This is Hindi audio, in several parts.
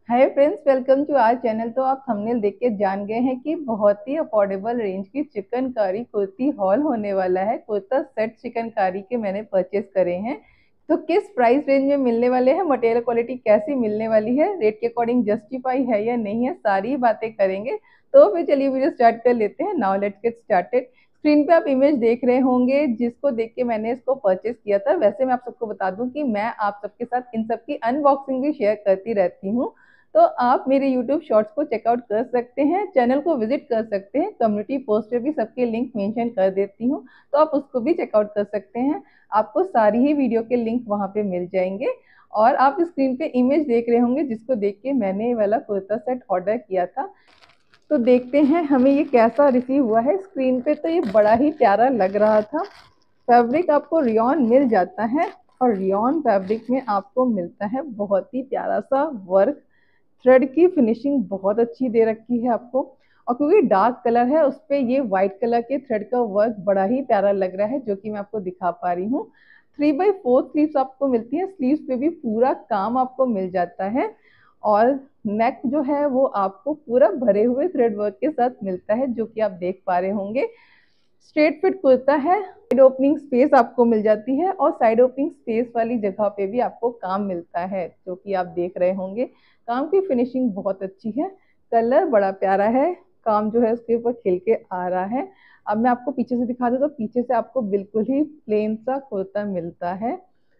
Hi friends, welcome to our channel. तो आप थंबनेल देख के जान गए हैं कि बहुत ही अफोर्डेबल रेंज की चिकनकारी कुर्ती हॉल होने वाला है। कुर्ता सेट चिकनकारी के मैंने परचेस करे हैं। तो किस प्राइस रेंज में मिलने वाले हैं, मटेरियल क्वालिटी कैसी मिलने वाली है, रेट के अकॉर्डिंग जस्टिफाई है या नहीं है, सारी बातें करेंगे। तो फिर चलिए वीडियो स्टार्ट कर लेते हैं। Now let's get started. Screen पे आप इमेज देख रहे होंगे जिसको देख के मैंने इसको परचेस किया था। वैसे मैं आप सबको बता दूं कि मैं आप सबके साथ इन सब की अनबॉक्सिंग भी शेयर करती रहती हूँ। तो आप मेरे YouTube शॉर्ट्स को चेकआउट कर सकते हैं, चैनल को विजिट कर सकते हैं। कम्युनिटी पोस्ट पे भी सबके लिंक मेंशन कर देती हूँ, तो आप उसको भी चेकआउट कर सकते हैं। आपको सारी ही वीडियो के लिंक वहाँ पे मिल जाएंगे। और आप स्क्रीन पे इमेज देख रहे होंगे जिसको देख के मैंने ये वाला कुर्ता सेट ऑर्डर किया था। तो देखते हैं हमें ये कैसा रिसीव हुआ है। स्क्रीन पे तो ये बड़ा ही प्यारा लग रहा था। फैब्रिक आपको रियॉन मिल जाता है और रियॉन फैब्रिक में आपको मिलता है बहुत ही प्यारा सा वर्क। थ्रेड की फिनिशिंग बहुत अच्छी दे रखी है आपको। और क्योंकि डार्क कलर है उस पर ये व्हाइट कलर के थ्रेड का वर्क बड़ा ही प्यारा लग रहा है, जो कि मैं आपको दिखा पा रही हूँ। 3/4 स्लीव्स आपको मिलती है। स्लीव्स पे भी पूरा काम आपको मिल जाता है। और नेक जो है वो आपको पूरा भरे हुए थ्रेड वर्क के साथ मिलता है, जो कि आप देख पा रहे होंगे। स्ट्रेट फिट कुर्ता है। साइड ओपनिंग स्पेस आपको मिल जाती है और साइड ओपनिंग स्पेस वाली जगह पे भी आपको काम मिलता है, जो कि आप देख रहे होंगे। काम की फिनिशिंग बहुत अच्छी है, कलर बड़ा प्यारा है, काम जो है उसके ऊपर खिल के आ रहा है। अब मैं आपको पीछे से दिखा दूँ तो पीछे से आपको बिल्कुल ही प्लेन सा कुर्ता मिलता है।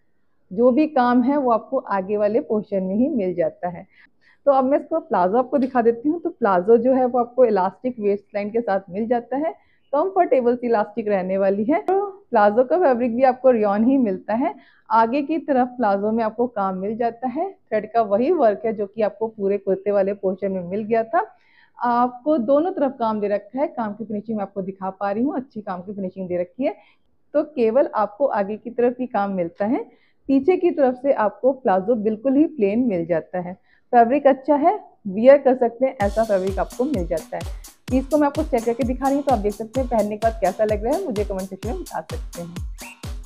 जो भी काम है वो आपको आगे वाले पोर्शन में ही मिल जाता है। तो अब मैं इसको प्लाजो आपको दिखा देती हूँ। तो प्लाजो जो है वो आपको इलास्टिक वेस्ट लाइन के साथ मिल जाता है। कंफर्टेबल सी इलास्टिक रहने वाली है। तो प्लाजो का फैब्रिक भी आपको रियॉन ही मिलता है। आगे की तरफ प्लाजो में आपको काम मिल जाता है। थ्रेड का वही वर्क है जो कि आपको पूरे कुर्ते वाले पोर्शन में मिल गया था। आपको दोनों तरफ काम दे रखा है। काम की फिनिशिंग मैं आपको दिखा पा रही हूँ, अच्छी काम की फिनिशिंग दे रखी है। तो केवल आपको आगे की तरफ ही काम मिलता है। पीछे की तरफ से आपको प्लाजो बिल्कुल ही प्लेन मिल जाता है। फैब्रिक अच्छा है, वियर कर सकते हैं, ऐसा फैब्रिक आपको मिल जाता है। पीस को मैं आपको चेक करके दिखा रही हूँ, तो आप देख सकते हैं पहनने के बाद कैसा लग रहा है, मुझे कमेंट सेक्शन में बता सकते हैं।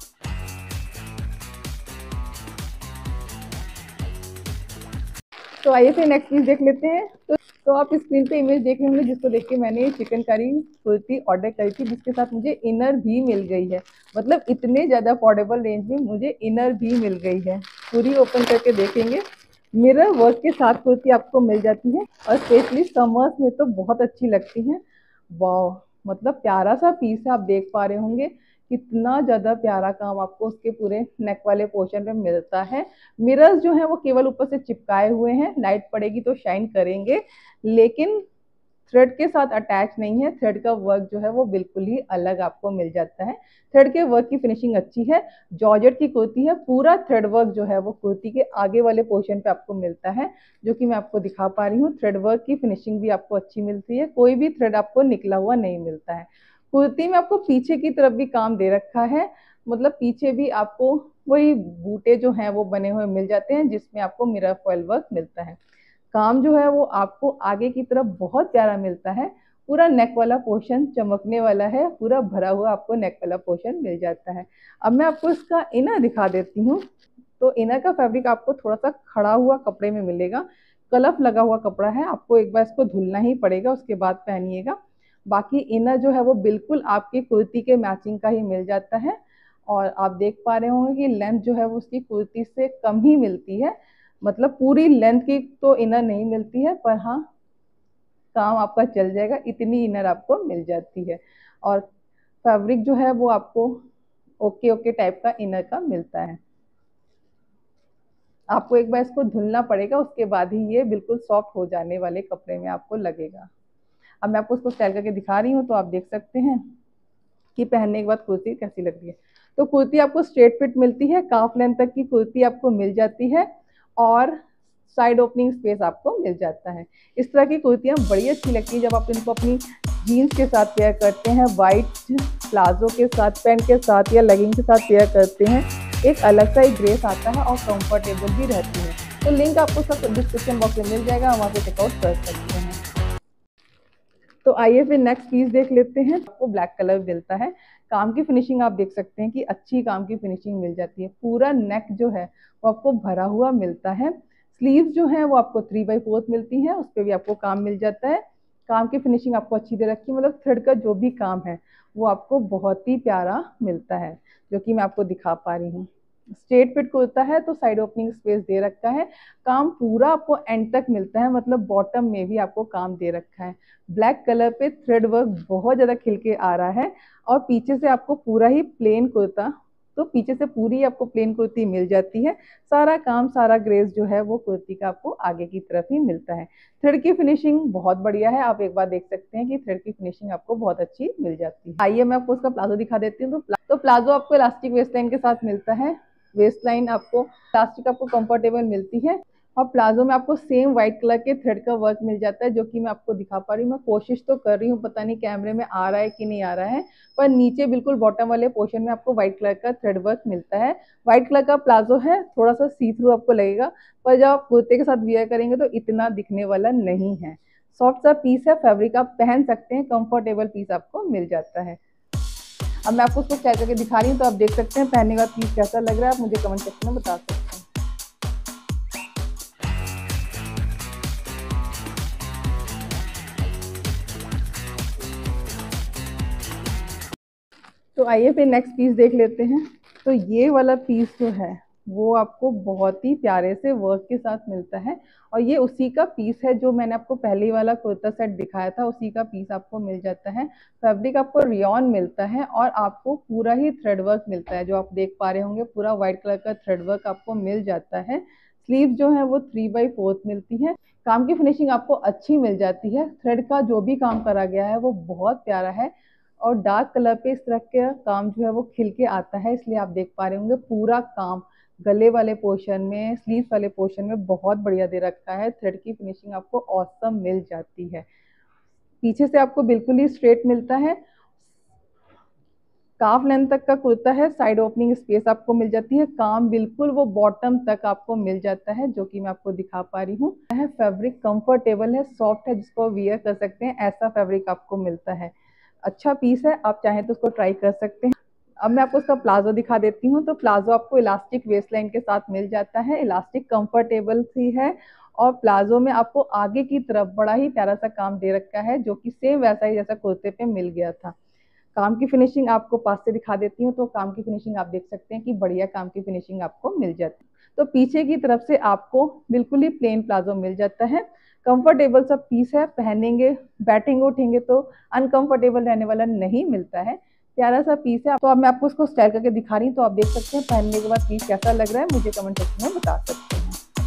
तो आइए फिर नेक्स्ट पीस देख लेते हैं। तो आप स्क्रीन पे इमेज देख रहे होंगे जिसको देख के मैंने चिकनकारी कुर्ती ऑर्डर करी थी, जिसके साथ मुझे इनर भी मिल गई है। मतलब इतने ज़्यादा अफोर्डेबल रेंज में मुझे इनर भी मिल गई है। पूरी ओपन करके देखेंगे। मिरर वर्क के साथ कुर्ती आपको मिल जाती है और स्पेशली समर्स में तो बहुत अच्छी लगती है। वाह, मतलब प्यारा सा पीस है। आप देख पा रहे होंगे कितना ज़्यादा प्यारा काम आपको उसके पूरे नेक वाले पोर्शन में मिलता है। मिरर्स जो है वो केवल ऊपर से चिपकाए हुए हैं, लाइट पड़ेगी तो शाइन करेंगे, लेकिन थ्रेड के साथ अटैच नहीं है। थ्रेड का वर्क जो है वो बिल्कुल ही अलग आपको मिल जाता है। थ्रेड के वर्क की फिनिशिंग अच्छी है। जॉर्जेट की कुर्ती है, पूरा थ्रेड वर्क जो है वो कुर्ती के आगे वाले पोर्शन पे आपको मिलता है, जो कि मैं आपको दिखा पा रही हूँ। थ्रेड वर्क की फिनिशिंग भी आपको अच्छी मिलती है, कोई भी थ्रेड आपको निकला हुआ नहीं मिलता है। कुर्ती में आपको पीछे की तरफ भी काम दे रखा है। मतलब पीछे भी आपको वही बूटे जो हैं वो बने हुए मिल जाते हैं, जिसमें आपको मिरर फॉइल वर्क मिलता है। काम जो है वो आपको आगे की तरफ बहुत प्यारा मिलता है। पूरा नेक वाला पोर्शन चमकने वाला है, पूरा भरा हुआ आपको नेक वाला पोर्शन मिल जाता है। अब मैं आपको इसका इनर दिखा देती हूँ। तो इनर का फैब्रिक आपको थोड़ा सा खड़ा हुआ कपड़े में मिलेगा। कलफ लगा हुआ कपड़ा है, आपको एक बार इसको धुलना ही पड़ेगा, उसके बाद पहनिएगा। बाकी इनर जो है वो बिल्कुल आपकी कुर्ती के मैचिंग का ही मिल जाता है। और आप देख पा रहे होंगे कि लेंथ जो है वो उसकी कुर्ती से कम ही मिलती है। मतलब पूरी लेंथ की तो इनर नहीं मिलती है, पर हाँ काम आपका चल जाएगा, इतनी इनर आपको मिल जाती है। और फैब्रिक जो है वो आपको ओके ओके टाइप का इनर का मिलता है। आपको एक बार इसको धुलना पड़ेगा, उसके बाद ही ये बिल्कुल सॉफ्ट हो जाने वाले कपड़े में आपको लगेगा। अब मैं आपको इसको स्टाइल करके दिखा रही हूँ, तो आप देख सकते हैं कि पहनने के बाद कुर्ती कैसी लग रही है। तो कुर्ती आपको स्ट्रेट फिट मिलती है, काफ लेंथ तक की कुर्ती आपको मिल जाती है और साइड ओपनिंग स्पेस आपको मिल जाता है। इस तरह की कुर्तियाँ बड़ी अच्छी लगती है जब आप इनको अपनी जीन्स के साथ पेयर करते हैं, वाइट प्लाजो के साथ, पैंट के साथ या लेगिंग के साथ पेयर करते हैं। एक अलग सा ही ग्रेस आता है और कंफर्टेबल भी रहती है। तो लिंक आपको सब डिस्क्रिप्शन बॉक्स में मिल जाएगा, वहाँ पे चेकआउट कर सकते हैं। तो आइए फिर नेक्स्ट पीस देख लेते हैं। आपको ब्लैक कलर मिलता है। काम की फिनिशिंग आप देख सकते हैं कि अच्छी काम की फिनिशिंग मिल जाती है। पूरा नेक जो है वो आपको भरा हुआ मिलता है। स्लीव्स जो है वो आपको 3/4 मिलती हैं, उस पर भी आपको काम मिल जाता है। काम की फिनिशिंग आपको अच्छी दे रखी है, मतलब थ्रेड का जो भी काम है वो आपको बहुत ही प्यारा मिलता है, जो कि मैं आपको दिखा पा रही हूँ। स्ट्रेट फिट कुर्ता है तो साइड ओपनिंग स्पेस दे रखा है। काम पूरा आपको एंड तक मिलता है, मतलब बॉटम में भी आपको काम दे रखा है। ब्लैक कलर पे थ्रेड वर्क बहुत ज्यादा खिल के आ रहा है। और पीछे से आपको पूरा ही प्लेन कुर्ता, तो पीछे से पूरी आपको प्लेन कुर्ती मिल जाती है। सारा काम, सारा ग्रेस जो है वो कुर्ती का आपको आगे की तरफ ही मिलता है। थ्रेड की फिनिशिंग बहुत बढ़िया है, आप एक बार देख सकते हैं कि थ्रेड की फिनिशिंग आपको बहुत अच्छी मिल जाती है। आइए मैं आपको उसका प्लाजो दिखा देती हूँ। तो प्लाजो आपको इलास्टिक वेस्ट लाइन के साथ मिलता है। वेस्ट लाइन आपको इलास्टिक आपको कंफर्टेबल मिलती है। और प्लाजो में आपको सेम व्हाइट कलर के थ्रेड का वर्क मिल जाता है, जो कि मैं आपको दिखा पा रही हूँ। मैं कोशिश तो कर रही हूँ, पता नहीं कैमरे में आ रहा है कि नहीं आ रहा है, पर नीचे बिल्कुल बॉटम वाले पोर्शन में आपको व्हाइट कलर का थ्रेड वर्क मिलता है। व्हाइट कलर का प्लाजो है, थोड़ा सा सी थ्रू आपको लगेगा, पर जब आप कुर्ते के साथ वियर करेंगे तो इतना दिखने वाला नहीं है। सॉफ्ट सा पीस है, फैब्रिक आप पहन सकते हैं, कंफर्टेबल पीस आपको मिल जाता है। अब मैं आपको उसको ट्राई करके दिखा रही हूँ, तो आप देख सकते हैं पहनने का पीस कैसा लग रहा है, आप मुझे कमेंट सेक्शन में बता सकते हैं। तो आइए फिर नेक्स्ट पीस देख लेते हैं। तो ये वाला पीस जो है वो आपको बहुत ही प्यारे से वर्क के साथ मिलता है। और ये उसी का पीस है जो मैंने आपको पहले वाला कुर्ता सेट दिखाया था, उसी का पीस आपको मिल जाता है। फैब्रिक आपको रियॉन मिलता है और आपको पूरा ही थ्रेड वर्क मिलता है, जो आप देख पा रहे होंगे पूरा व्हाइट कलर का थ्रेड वर्क आपको मिल जाता है। स्लीव जो है वो 3/4 मिलती है। काम की फिनिशिंग आपको अच्छी मिल जाती है। थ्रेड का जो भी काम करा गया है वो बहुत प्यारा है। और डार्क कलर पे इस तरह का काम जो है वो खिल के आता है, इसलिए आप देख पा रहे होंगे पूरा काम गले वाले पोर्शन में, स्लीव वाले पोर्शन में बहुत बढ़िया दे रखा है। थ्रेड की फिनिशिंग आपको ऑसम मिल जाती है। पीछे से आपको बिल्कुल ही स्ट्रेट मिलता है। काफ लेंथ तक का कुर्ता है, साइड ओपनिंग स्पेस आपको मिल जाती है। काम बिल्कुल वो बॉटम तक आपको मिल जाता है, जो कि मैं आपको दिखा पा रही हूँ। फैब्रिक कंफर्टेबल है, सॉफ्ट है, जिसको वियर कर सकते हैं, ऐसा फैब्रिक आपको मिलता है। अच्छा पीस है, आप चाहें तो उसको ट्राई कर सकते हैं। अब मैं आपको उसका प्लाजो दिखा देती हूँ। तो प्लाजो आपको इलास्टिक वेस्ट लाइन के साथ मिल जाता है, इलास्टिक कंफर्टेबल सी है। और प्लाजो में आपको आगे की तरफ बड़ा ही प्यारा सा काम दे रखा है, जो कि सेम वैसा ही जैसा कुर्ते पे मिल गया था। काम की फिनिशिंग आपको पास से दिखा देती हूँ। तो काम की फिनिशिंग आप देख सकते हैं कि बढ़िया काम की फिनिशिंग आपको मिल जाती है। तो पीछे की तरफ से आपको बिल्कुल ही प्लेन प्लाजो मिल जाता है। कंफर्टेबल सा पीस है, पहनेंगे बैठेंगे उठेंगे तो अनकंफर्टेबल रहने वाला नहीं मिलता है। प्यारा सा पीस है। तो अब मैं आपको उसको स्टाइल करके दिखा रही हूँ, तो आप देख सकते हैं पहनने के बाद पीस कैसा लग रहा है, मुझे कमेंट सेक्शन में बता सकते हैं।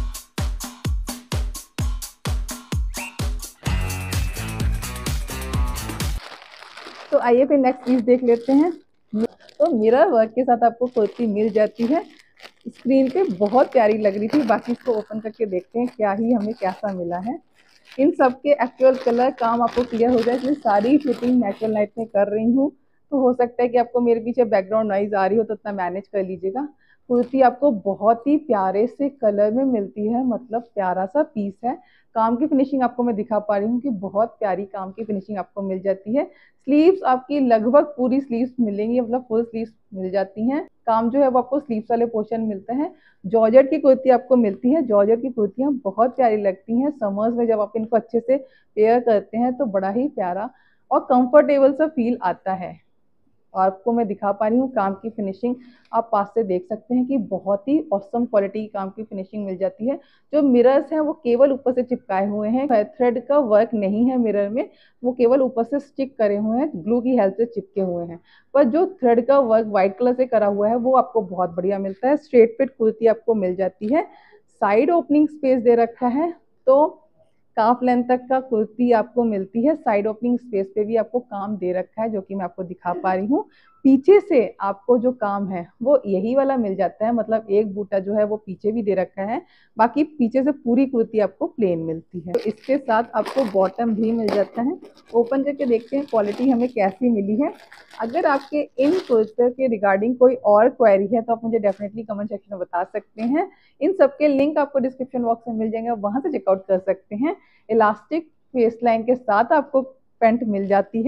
तो आइए फिर नेक्स्ट पीस देख लेते हैं। तो मिरर वर्क के साथ आपको कुर्ती मिल जाती है। स्क्रीन पे बहुत प्यारी लग रही थी, बाकी इसको ओपन करके देखते हैं क्या ही हमें कैसा मिला है। इन सब के एक्चुअल कलर काम आपको क्लियर हो जाए, इसलिए सारी शूटिंग नेचुरल लाइट में कर रही हूँ। तो हो सकता है कि आपको मेरे पीछे बैकग्राउंड नॉइज आ रही हो, तो उतना मैनेज कर लीजिएगा। कुर्ती आपको बहुत ही प्यारे से कलर में मिलती है, मतलब प्यारा सा पीस है। काम की फिनिशिंग आपको मैं दिखा पा रही हूँ कि बहुत प्यारी काम की फिनिशिंग आपको मिल जाती है। स्लीव्स आपकी लगभग पूरी स्लीव्स मिलेंगी, मतलब फुल स्लीव्स मिल जाती हैं। काम जो है वो आपको स्लीव्स वाले पोर्शन मिलते हैं। जॉर्जेट की कुर्ती आपको मिलती है। जॉर्जेट की कुर्तियां बहुत प्यारी लगती हैं समर्स में, जब आप इनको अच्छे से पेयर करते हैं तो बड़ा ही प्यारा और कंफर्टेबल सा फील आता है। और आपको मैं दिखा पा रही हूँ काम की फिनिशिंग, आप पास से देख सकते हैं कि बहुत ही औसम क्वालिटी की काम की फिनिशिंग मिल जाती है। जो मिरर्स हैं वो केवल ऊपर से चिपकाए हुए हैं, थ्रेड का वर्क नहीं है मिरर में, वो केवल ऊपर से स्टिक करे हुए हैं, ग्लू की हेल्प से चिपके हुए हैं। पर जो थ्रेड का वर्क व्हाइट कलर से करा हुआ है वो आपको बहुत बढ़िया मिलता है। स्ट्रेट फिट कुर्ती आपको मिल जाती है, साइड ओपनिंग स्पेस दे रखा है। तो काफ लेंथ तक का कुर्ती आपको मिलती है। साइड ओपनिंग स्पेस पे भी आपको काम दे रखा है, जो कि मैं आपको दिखा पा रही हूँ। पीछे से आपको जो काम है वो यही वाला मिल जाता है, मतलब एक बूटा जो है वो पीछे भी दे रखा है, बाकी पीछे से पूरी कुर्ती आपको प्लेन मिलती है। तो इसके साथ आपको बॉटम भी मिल जाता है। ओपन करके देखते हैं क्वालिटी हमें कैसी मिली है। अगर आपके इन कुर्ते के रिगार्डिंग कोई और क्वेरी है तो आप मुझे डेफिनेटली कमेंट सेक्शन में बता सकते हैं। इन सबके लिंक आपको डिस्क्रिप्शन बॉक्स में मिल जाएंगे, वहां से चेकआउट कर सकते हैं। इलास्टिक वेस्ट लाइन के साथ आपको पैंट मिल जाती है।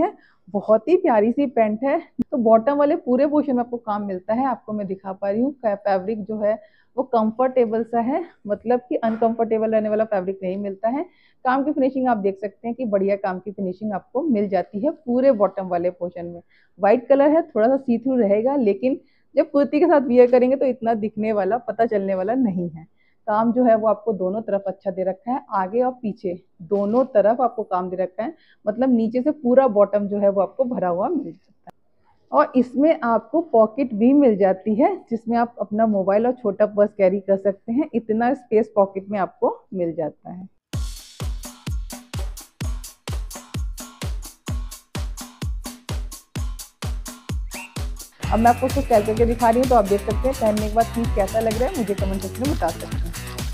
बहुत ही प्यारी सी पैंट है। तो बॉटम वाले पूरे पोर्शन में आपको काम मिलता है, आपको मैं दिखा पा रही हूँ। फैब्रिक जो है वो कंफर्टेबल सा है, मतलब कि अनकंफर्टेबल रहने वाला फैब्रिक नहीं मिलता है। काम की फिनिशिंग आप देख सकते हैं कि बढ़िया काम की फिनिशिंग आपको मिल जाती है पूरे बॉटम वाले पोर्शन में। व्हाइट कलर है, थोड़ा सा सी थ्रू रहेगा, लेकिन जब कुर्ती के साथ वियर करेंगे तो इतना दिखने वाला, पता चलने वाला नहीं है। काम जो है वो आपको दोनों तरफ अच्छा दे रखा है, आगे और पीछे दोनों तरफ आपको काम दे रखा है, मतलब नीचे से पूरा बॉटम जो है वो आपको भरा हुआ मिल सकता है। और इसमें आपको पॉकेट भी मिल जाती है, जिसमें आप अपना मोबाइल और छोटा पर्स कैरी कर सकते हैं। इतना स्पेस पॉकेट में आपको मिल जाता है। अब मैं आपको उसको स्टाइल करके दिखा रही हूँ, तो आप देख सकते हैं पहनने के बाद पीस कैसा लग रहा है, मुझे कमेंट सेक्शन में बता सकते हैं।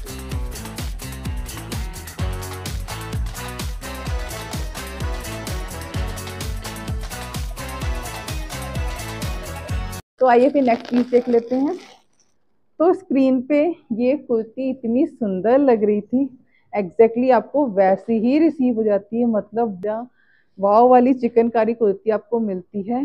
तो आइए फिर नेक्स्ट पीस देख लेते हैं। तो स्क्रीन पे ये कुर्ती इतनी सुंदर लग रही थी, एग्जैक्टली आपको वैसी ही रिसीव हो जाती है, मतलब वाव वाली चिकनकारी कुर्ती आपको मिलती है।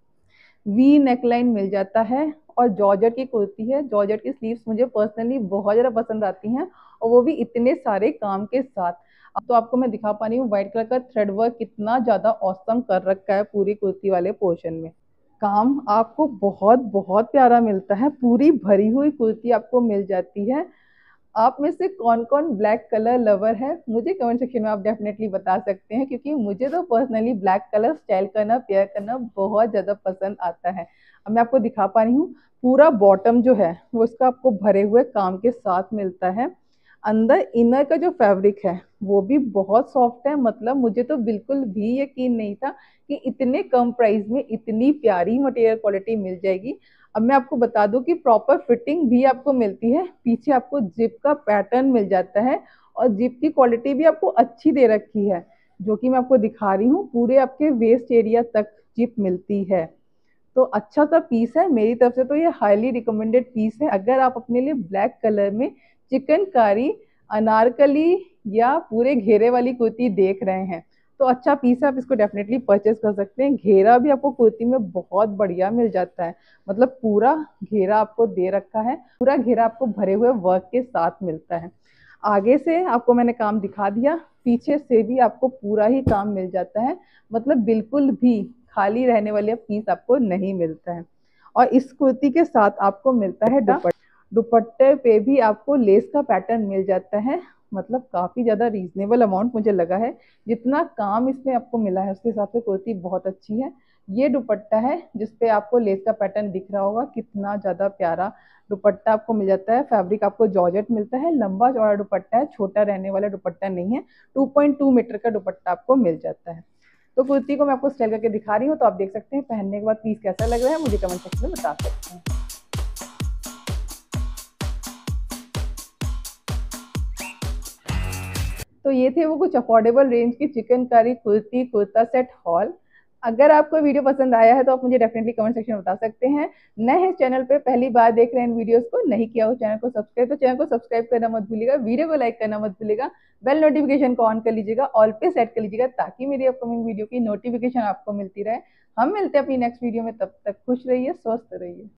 वी नेकलाइन मिल जाता है और जॉर्जेट की कुर्ती है। जॉर्जेट की स्लीव्स मुझे पर्सनली बहुत ज़्यादा पसंद आती हैं, और वो भी इतने सारे काम के साथ। अब तो आपको मैं दिखा पा रही हूँ व्हाइट कलर का थ्रेड वर्क कितना ज़्यादा औसम कर रखा है पूरी कुर्ती वाले पोर्शन में। काम आपको बहुत बहुत प्यारा मिलता है, पूरी भरी हुई कुर्ती आपको मिल जाती है। आप में से कौन कौन ब्लैक कलर लवर है, मुझे कमेंट सेक्शन में आप डेफिनेटली बता सकते हैं, क्योंकि मुझे तो पर्सनली ब्लैक कलर स्टाइल करना, पेयर करना बहुत ज़्यादा पसंद आता है। अब मैं आपको दिखा पा रही हूँ, पूरा बॉटम जो है वो इसका आपको भरे हुए काम के साथ मिलता है। अंदर इनर का जो फैब्रिक है वो भी बहुत सॉफ्ट है, मतलब मुझे तो बिल्कुल भी यकीन नहीं था कि इतने कम प्राइस में इतनी प्यारी मटेरियल क्वालिटी मिल जाएगी। अब मैं आपको बता दूं कि प्रॉपर फिटिंग भी आपको मिलती है, पीछे आपको जिप का पैटर्न मिल जाता है, और जिप की क्वालिटी भी आपको अच्छी दे रखी है, जो कि मैं आपको दिखा रही हूँ। पूरे आपके वेस्ट एरिया तक जिप मिलती है। तो अच्छा सा पीस है, मेरी तरफ से तो ये हाईली रिकमेंडेड पीस है। अगर आप अपने लिए ब्लैक कलर में चिकनकारी, अनारकली या पूरे घेरे वाली कुर्ती देख रहे हैं तो अच्छा पीस है, आप इसको डेफिनेटली परचेज कर सकते हैं। घेरा भी आपको कुर्ती में बहुत बढ़िया मिल जाता है, मतलब पूरा घेरा आपको दे रखा है, पूरा घेरा आपको भरे हुए वर्क के साथ मिलता है। आगे से आपको मैंने काम दिखा दिया, पीछे से भी आपको पूरा ही काम मिल जाता है, मतलब बिल्कुल भी खाली रहने वाला पीस आपको नहीं मिलता है। और इस कुर्ती के साथ आपको मिलता है दुपट्टे पे भी आपको लेस का पैटर्न मिल जाता है, मतलब काफी ज्यादा रीजनेबल अमाउंट मुझे लगा है। जितना काम इसमें आपको मिला है उसके हिसाब से कुर्ती बहुत अच्छी है। ये दुपट्टा है जिसपे आपको लेस का पैटर्न दिख रहा होगा, कितना ज्यादा प्यारा दुपट्टा आपको मिल जाता है। फैब्रिक आपको जॉर्जेट मिलता है, लंबा चौड़ा दुपट्टा है, छोटा रहने वाला दुपट्टा नहीं है। 2.2 मीटर का दुपट्टा आपको मिल जाता है। तो कुर्ती को मैं आपको स्टाइल करके दिखा रही हूँ, तो आप देख सकते हैं पहनने के बाद पीस कैसा लग रहा है, मुझे कमेंट सेक्शन में बता सकते हैं। तो ये थे वो कुछ अफोर्डेबल रेंज की चिकनकारी कुर्ती कुर्ता सेट हॉल। अगर आपको वीडियो पसंद आया है तो आप मुझे डेफिनेटली कमेंट सेक्शन में बता सकते हैं। नए हैं चैनल पे, पहली बार देख रहे हैं इन वीडियोस को, नहीं किया हो चैनल को सब्सक्राइब, तो चैनल को सब्सक्राइब करना मत भूलिएगा, वीडियो को लाइक करना मत भूलिएगा, बेल नोटिफिकेशन को ऑन कर लीजिएगा, ऑल पे सेट कर लीजिएगा, ताकि मेरी अपकमिंग वीडियो की नोटिफिकेशन आपको मिलती रहे। हम मिलते हैं अपनी नेक्स्ट वीडियो में, तब तक खुश रहिए, स्वस्थ रहिए।